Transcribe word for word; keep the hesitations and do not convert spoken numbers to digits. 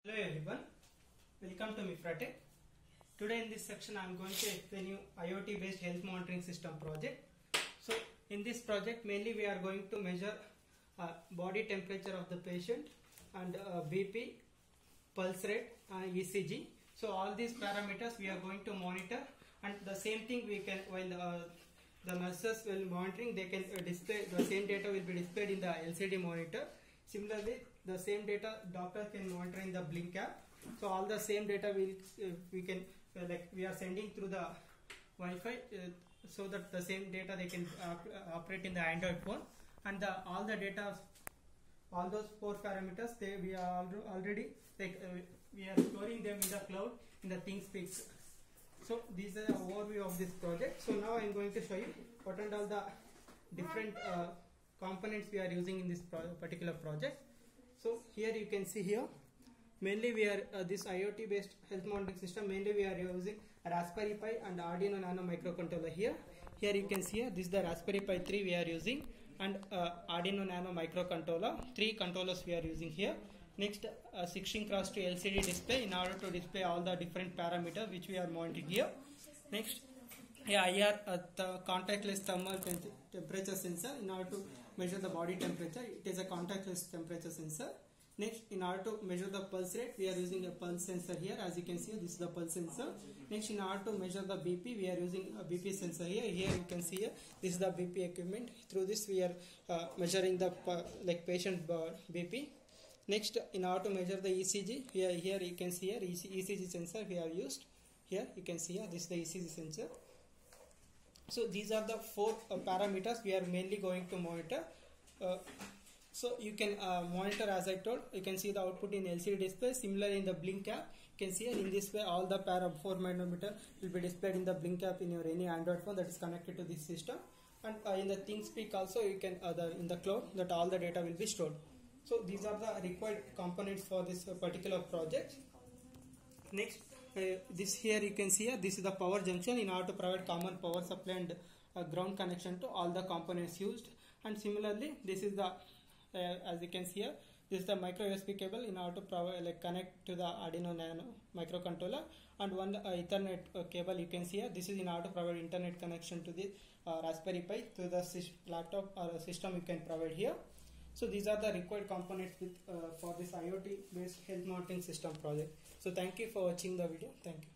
Hello everyone, welcome to Mifratech. Today in this section I am going to explain you I O T based health monitoring system project. So in this project mainly we are going to measure uh, body temperature of the patient and uh, B P, pulse rate, uh, E C G. So all these parameters we are going to monitor, and the same thing we can while uh, the nurses will monitoring, they can uh, display the same data will be displayed in the L C D monitor. Similarly, the same data doctor can monitor in the Blink app. So all the same data will uh, we can uh, like we are sending through the Wi-Fi, uh, so that the same data they can uh, operate in the Android phone, and the all the data, all those four parameters they we are already like uh, we are storing them in the cloud in the ThinkSpeak. So these are the overview of this project. So now I am going to show you what and all the different uh, components we are using in this pro particular project. So here you can see here mainly we are uh, this I O T based health monitoring system. Mainly we are using Raspberry Pi and Arduino Nano microcontroller. Here here you can see here, this is the Raspberry Pi three we are using, and uh, Arduino Nano microcontroller. Three controllers we are using here. Next, uh, sixteen cross two L C D display in order to display all the different parameters which we are monitoring here. Next, yeah, I R uh, the contactless thermal temperature sensor in order to measure the body temperature. It is a contactless temperature sensor. Next, in order to measure the pulse rate, we are using a pulse sensor here. As you can see, this is the pulse sensor. Next, in order to measure the B P, we are using a B P sensor here. Here you can see here, this is the B P equipment. Through this, we are uh, measuring the uh, like patient uh, B P. Next, in order to measure the E C G, here here you can see here E C G sensor we have used. Here you can see here, this is the E C G sensor. So these are the four uh, parameters we are mainly going to monitor. Uh, so you can uh, monitor, as I told, you can see the output in L C D display. Similarly in the Blink app, you can see in this way all the para four manometer will be displayed in the Blink app in your any Android phone that is connected to this system. And uh, in the ThinkSpeak also you can uh, the, in the cloud that all the data will be stored. So these are the required components for this uh, particular project. Next, uh, this here you can see here, this is the power junction in order to provide common power supply and uh, ground connection to all the components used. And similarly, this is the uh, as you can see here, this is the micro U S B cable in order to provide like connect to the Arduino Nano microcontroller, and one uh, Ethernet uh, cable you can see here. This is in order to provide internet connection to the uh, Raspberry Pi to the laptop or a system you can provide here. So these are the required components with, uh, for this I O T based health monitoring system project. So thank you for watching the video. Thank you.